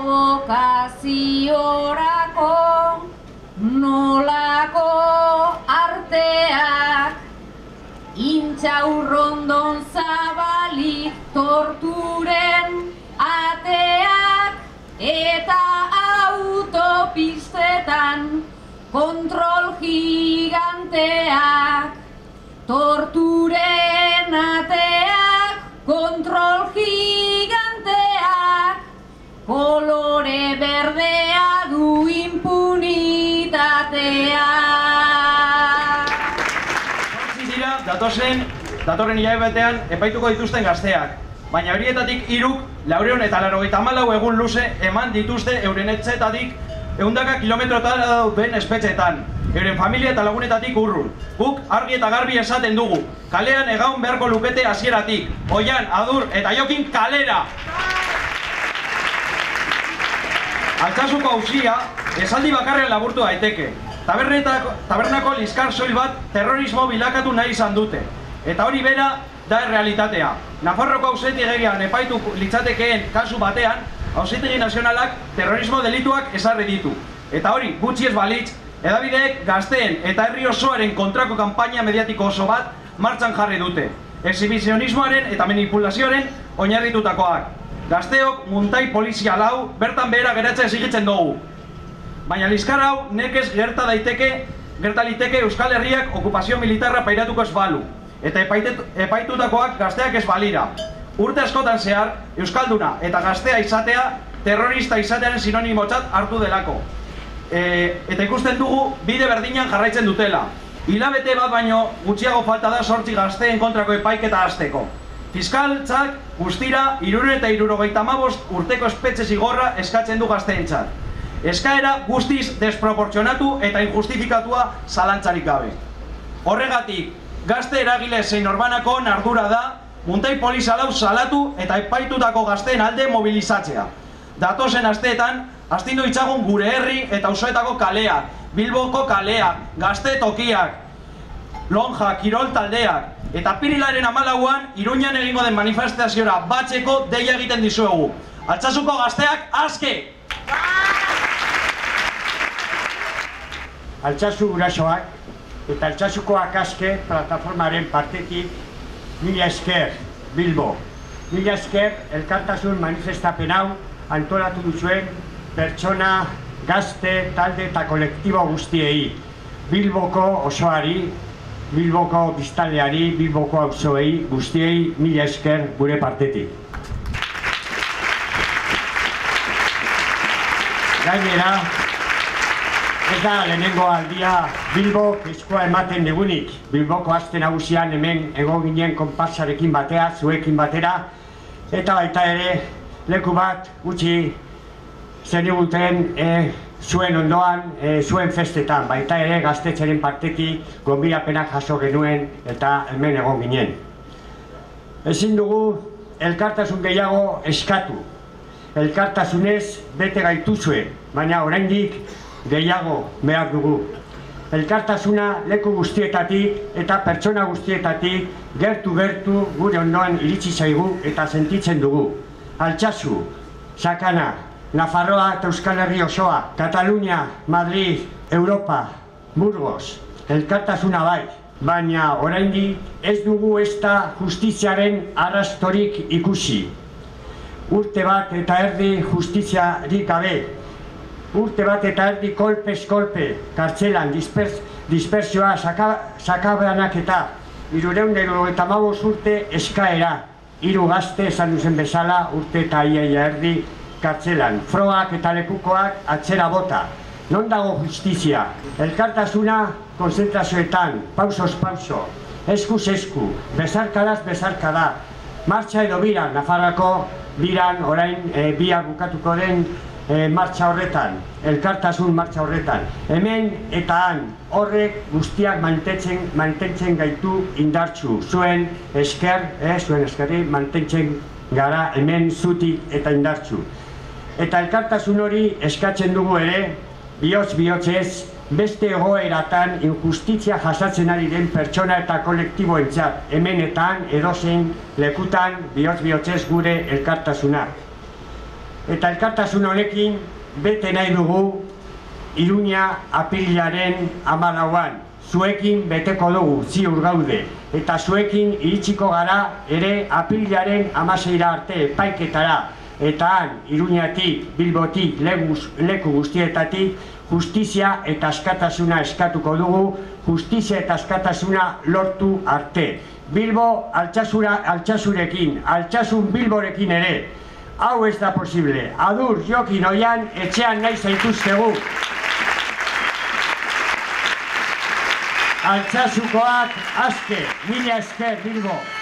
provokaziorako nolako arteak intxaurrondon zabalik torturen ateak eta autopistetan kontrol giganteak torturen ateak kontrol giganteak kolore berdea du impunitatea. Datorren hilabetean epaituko dituzten gazteak, baina horietatik 394 egun luze eman dituzte euren etxeetatik 100 kilometrotara dauden espetxeetan, euren familia eta lagunetatik urrun. Guk argi eta garbi esaten dugu, kalean egaun beharko lukete hasieratik, Oian, Adur eta Jokin kalera! Altsasuko auzia esaldi bakarrean laburtu daiteke. Tabernako liskar soil bat terrorismo bilakatu nahi izan dute. Eta hori bera da errealitatea. Nafarroko auzitegian epaitu litzatekeen kasu batean, Auzitegi Nazionalak terrorismo delituak ezarri ditu. Eta hori, gutxi ez balitz, hedabideek gazteen eta herri osoaren kontrako kanpaina mediatiko oso bat martxan jarri dute. Exhibizionismoaren eta manipulazioaren oinarritutakoak. Gazteok muntai polizia lau bertan behera geratzea exigitzen dugu. Baina liskar hau nekez gerta liteke Euskal Herriak okupazio militarra pairatuko ez balu. Eta epaitutakoak gazteak ez balira. Urte askotan zehar, Euskalduna eta gaztea izatea terrorista izatearen sinonimotzat hartu delako. Eta ikusten dugu bide berdinan jarraitzen dutela. Hilabete bat baino gutxiago falta da 8 gazteen kontrako epaiketa hasteko. Fiskaltzak guztira 375 urteko espetxe zigorra eskatzen du gazteentzat. Eskaera guztiz desproportzionatu eta injustifikatua zalantzarik gabe. Horregatik, gazte eragile zein norbanako ardura da muntai polizia lau salatu eta epaitutako gazteen alde mobilizatzea. Datozen asteetan, astindu itzagun gure herri eta auzoetako kaleak, Bilboko kaleak, gazte tokiak, lonja, kirol taldeak, eta apirilaren 14an Iruñan egingo den manifestaziora batzeko deia egiten dizuegu. Altsasuko gazteak aske! Altsasu gurasoak eta Altsasukoak aske plataformaren partetik mila esker Bilbo. Mila esker elkartasun manifestapen hau antolatu duzuen pertsona, gazte, talde eta kolektibo guztiei. Bilboko osoari, Bilboko biztanleari, Bilboko auzoei guztiei mila esker gure partetik. Gainera, ez da lehenengo aldia Bilbok eskua ematen digunik. Bilboko aste nagusian hemen egon ginen konpartsarekin batea, zuekin batera, eta baita ere leku bat gutxi zeniguten zuen ondoan, zuen festetan, baita ere gaztetxeren partetik gonbidapenak jaso genuen eta hemen egon ginen. Ezin dugu elkartasun gehiago eskatu. Elkartasunez bete gaituzue, baina oraindik gehiago behar dugu. Elkartasuna leku guztietatik eta pertsona guztietatik gertu-gertu gure ondoan iritsi zaigu eta sentitzen dugu. Altsasu, Sakana, Nafarroa eta Euskal Herri osoa, Katalunia, Madrid, Europa, Burgos, elkartasuna bai, baina oraindik ez dugu ezta justiziaren arrastorik ikusi. Urte bat eta erdi justiziarik gabe, urte bat eta erdi kolpez kolpe, kartzelan, dispersioa, sakabanak eta 375 urte eskaera, 3 gazte esan duzen bezala urte eta iaia erdi kartzelan, frogak eta lekukoak atzera bota. Non dago justizia? Elkartasuna konzentrazioetan, pausos pauso, eskuz esku, bezarkadaz bezarkada, martxa edo biran, Nafarroako biran orain bihar bukatuko den martxa horretan, elkartasun martxa horretan. Hemen eta han horrek guztiak mantentzen gaitu indartsu. Zuen eskerri mantentzen gara hemen zutik eta indartsu. Eta elkartasun hori eskatzen dugu ere, bihotz-bihotzez, beste egoeratan injustizia jasatzen ari den pertsona eta kolektiboentzat, hemenetan edozein lekutan bihotz-bihotzez gure elkartasuna. Eta elkartasun honekin bete nahi dugu Iruña apirilaren 14an. Zuekin beteko dugu, ziur gaude. Eta zuekin iritsiko gara ere apirilaren 16 arte epaiketara. Eta han, Iruñatik, Bilbotik, leku guztietatik, justizia eta askatasuna eskatuko dugu, justizia eta askatasuna lortu arte. Bilbo Altsasurekin, Altsasun Bilborekin ere. Hau ez da posible. Adur, Jokin, Oian, etxean nahi zaituztegu. Altsasukoak aske, mila esker Bilbo.